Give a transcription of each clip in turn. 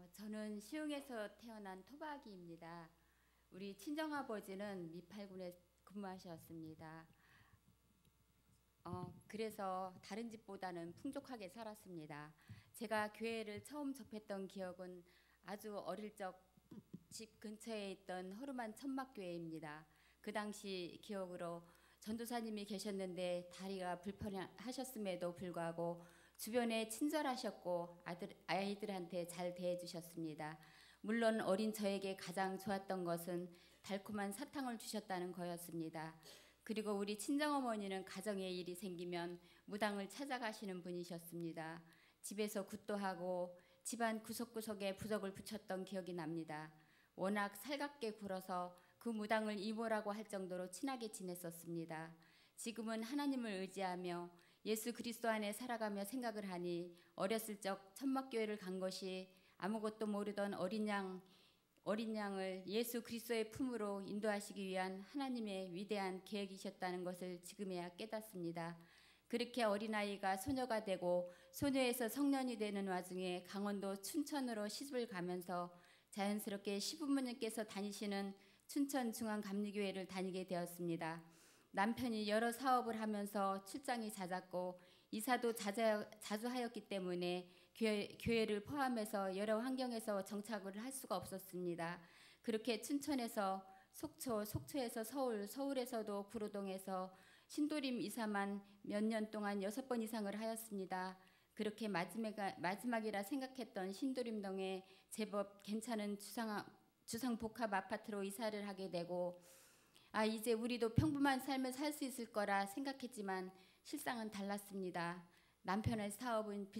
저는 시흥에서 태어난 토박이입니다. 우리 친정아버지는 미팔군에 근무하셨습니다. 그래서 다른 집보다는 풍족하게 살았습니다. 제가 교회를 처음 접했던 기억은 아주 어릴 적 집 근처에 있던 허름한 천막교회입니다. 그 당시 기억으로 전도사님이 계셨는데 다리가 불편하셨음에도 불구하고 주변에 친절하셨고 아이들한테 잘 대해주셨습니다. 물론 어린 저에게 가장 좋았던 것은 달콤한 사탕을 주셨다는 거였습니다. 그리고 우리 친정어머니는 가정에 일이 생기면 무당을 찾아가시는 분이셨습니다. 집에서 굿도 하고 집안 구석구석에 부적을 붙였던 기억이 납니다. 워낙 살갑게 굴어서 그 무당을 이모라고 할 정도로 친하게 지냈었습니다. 지금은 하나님을 의지하며 예수 그리스도 안에 살아가며 생각을 하니 어렸을 적 천막교회를 간 것이 아무것도 모르던 어린 양을 예수 그리스도의 품으로 인도하시기 위한 하나님의 위대한 계획이셨다는 것을 지금에야 깨닫습니다. 그렇게 어린아이가 소녀가 되고 소녀에서 성년이 되는 와중에 강원도 춘천으로 시집을 가면서 자연스럽게 시부모님께서 다니시는 춘천중앙감리교회를 다니게 되었습니다. 남편이 여러 사업을 하면서 출장이 잦았고 이사도 자주 하였기 때문에 교회를 포함해서 여러 환경에서 정착을 할 수가 없었습니다. 그렇게 춘천에서 속초, 속초에서 서울, 서울에서도 구로동에서 신도림 이사만 몇 년 동안 6번 이상을 하였습니다. 그렇게 마지막이라 생각했던 신도림동에 제법 괜찮은 주상복합 아파트로 이사를 하게 되고 이제 우리도 평범한 삶을 살 수 있을 거라 생각했지만 실상은 달랐습니다. 남편의 사업은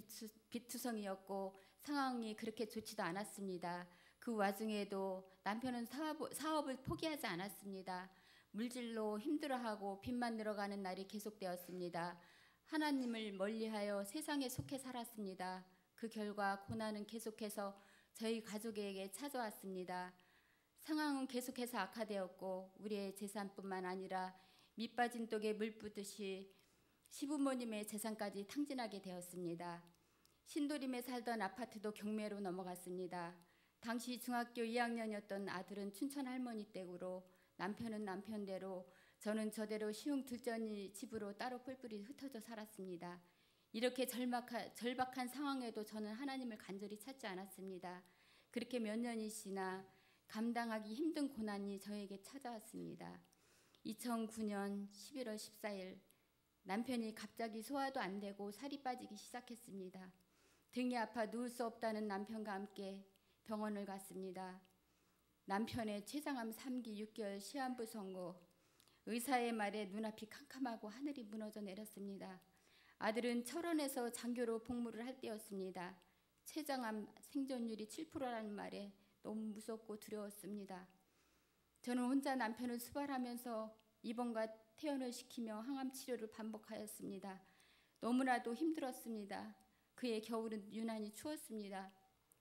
비투성이었고 상황이 그렇게 좋지도 않았습니다. 그 와중에도 남편은 사업을 포기하지 않았습니다. 물질로 힘들어하고 빚만 늘어가는 날이 계속되었습니다. 하나님을 멀리하여 세상에 속해 살았습니다. 그 결과 고난은 계속해서 저희 가족에게 찾아왔습니다. 상황은 계속해서 악화되었고 우리의 재산뿐만 아니라 밑빠진 독에 물 뿌듯이 시부모님의 재산까지 탕진하게 되었습니다. 신도림에 살던 아파트도 경매로 넘어갔습니다. 당시 중학교 2학년이었던 아들은 춘천 할머니 댁으로 남편은 남편대로 저는 저대로 시흥 들전이 집으로 따로 뿔뿔이 흩어져 살았습니다. 이렇게 절박한 상황에도 저는 하나님을 간절히 찾지 않았습니다. 그렇게 몇 년이 지나 감당하기 힘든 고난이 저에게 찾아왔습니다. 2009년 11월 14일 남편이 갑자기 소화도 안 되고 살이 빠지기 시작했습니다. 등이 아파 누울 수 없다는 남편과 함께 병원을 갔습니다. 남편의 췌장암 3기 6개월 시한부 선고, 의사의 말에 눈앞이 캄캄하고 하늘이 무너져 내렸습니다. 아들은 철원에서 장교로 복무를 할 때였습니다. 췌장암 생존율이 7%라는 말에 너무 무섭고 두려웠습니다. 저는 혼자 남편을 수발하면서 입원과 퇴원을 시키며 항암 치료를 반복하였습니다. 너무나도 힘들었습니다. 그해 겨울은 유난히 추웠습니다.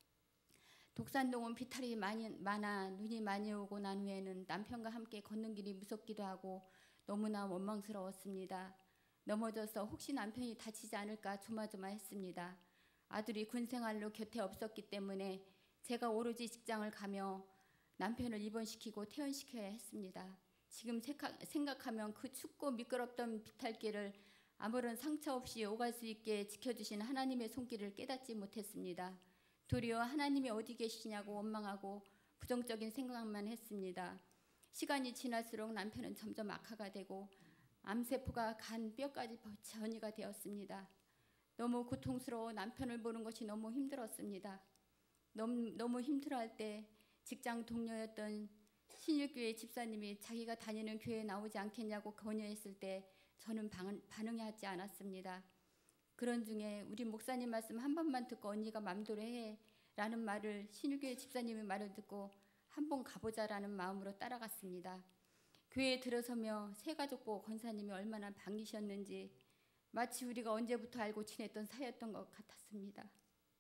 독산동은 비탈이 많아 눈이 많이 오고 난 후에는 남편과 함께 걷는 길이 무섭기도 하고 너무나 원망스러웠습니다. 넘어져서 혹시 남편이 다치지 않을까 조마조마했습니다. 아들이 군생활로 곁에 없었기 때문에 제가 오로지 직장을 가며 남편을 입원시키고 퇴원시켜야 했습니다. 지금 생각하면 그 춥고 미끄럽던 비탈길을 아무런 상처 없이 오갈 수 있게 지켜주신 하나님의 손길을 깨닫지 못했습니다. 도리어 하나님이 어디 계시냐고 원망하고 부정적인 생각만 했습니다. 시간이 지날수록 남편은 점점 악화가 되고 암세포가 간 뼈까지 전이가 되었습니다. 너무 고통스러워 남편을 보는 것이 너무 힘들었습니다. 너무 힘들어할 때 직장 동료였던 신일교회 집사님이 자기가 다니는 교회에 나오지 않겠냐고 권유했을 때 저는 반응하지 않았습니다. 그런 중에 우리 목사님 말씀 한 번만 듣고 언니가 맘대로 해 라는 말을 신일교회 집사님의 말을 듣고 한번 가보자라는 마음으로 따라갔습니다. 교회에 들어서며 새가족 보고 권사님이 얼마나 반기셨는지 마치 우리가 언제부터 알고 지냈던 사이였던 것 같았습니다.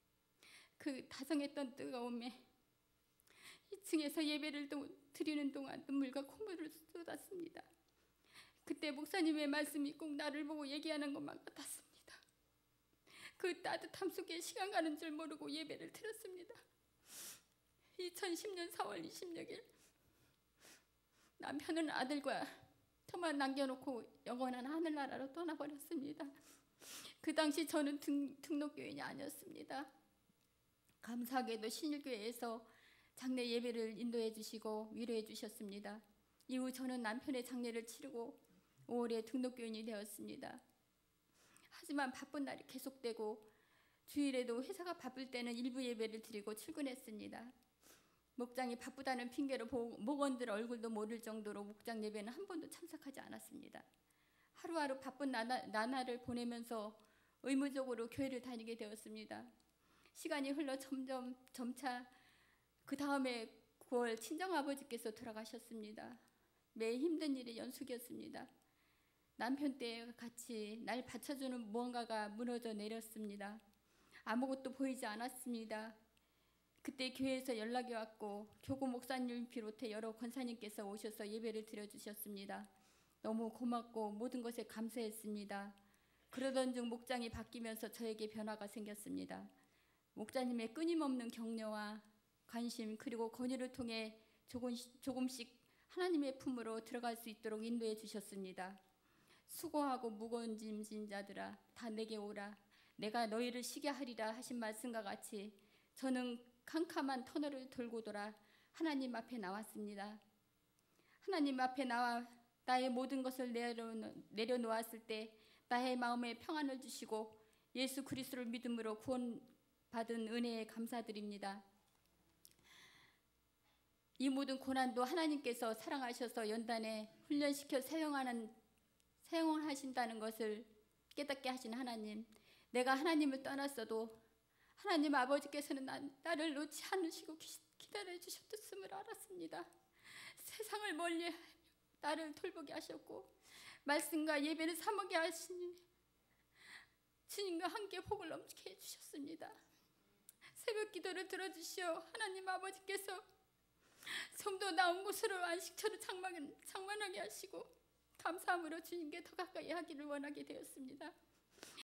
그 다정했던 뜨거움에 2층에서 예배를 드리는 동안 눈물과 콧물을 쏟았습니다. 그때 목사님의 말씀이 꼭 나를 보고 얘기하는 것만 같았습니다. 그 따뜻함 속에 시간 가는 줄 모르고 예배를 드렸습니다. 2010년 4월 26일 남편은 아들과 저만 남겨놓고 영원한 하늘나라로 떠나버렸습니다. 그 당시 저는 등록교인이 아니었습니다. 감사하게도 신일교회에서 장례 예배를 인도해 주시고 위로해 주셨습니다. 이후 저는 남편의 장례를 치르고 5월에 등록교인이 되었습니다. 하지만 바쁜 날이 계속되고 주일에도 회사가 바쁠 때는 일부 예배를 드리고 출근했습니다. 목장이 바쁘다는 핑계로 목원들 얼굴도 모를 정도로 목장 예배는 한 번도 참석하지 않았습니다. 하루하루 바쁜 나날을 보내면서 의무적으로 교회를 다니게 되었습니다. 시간이 흘러 점차 그 다음에 9월 친정아버지께서 돌아가셨습니다. 매일 힘든 일이 연속이었습니다. 남편 때 같이 날 받쳐주는 무언가가 무너져 내렸습니다. 아무것도 보이지 않았습니다. 그때 교회에서 연락이 왔고 교구 목사님 비롯해 여러 권사님께서 오셔서 예배를 드려주셨습니다. 너무 고맙고 모든 것에 감사했습니다. 그러던 중 목장이 바뀌면서 저에게 변화가 생겼습니다. 목자님의 끊임없는 격려와 관심 그리고 권유를 통해 조금씩 하나님의 품으로 들어갈 수 있도록 인도해 주셨습니다. 수고하고 무거운 짐 진 자들아 다 내게 오라 내가 너희를 쉬게 하리라 하신 말씀과 같이 저는 캄캄한 터널을 돌고 돌아 하나님 앞에 나왔습니다. 하나님 앞에 나와 나의 모든 것을 내려놓았을 때 나의 마음에 평안을 주시고 예수 그리스도를 믿음으로 구원받은 은혜에 감사드립니다. 이 모든 고난도 하나님께서 사랑하셔서 연단에 훈련시켜 사용하신다는 것을 깨닫게 하신 하나님, 내가 하나님을 떠났어도 하나님 아버지께서는 나를 놓지 않으시고 기다려주셨음을 알았습니다. 세상을 멀리하며 나를 돌보게 하셨고 말씀과 예배를 사모게 하시니 주님과 함께 복을 넘치게 해주셨습니다. 새벽 기도를 들어주시어 하나님 아버지께서 성도 나온 곳으로 안식처를 장만하게 하시고 감사함으로 주님께 더 가까이 하기를 원하게 되었습니다.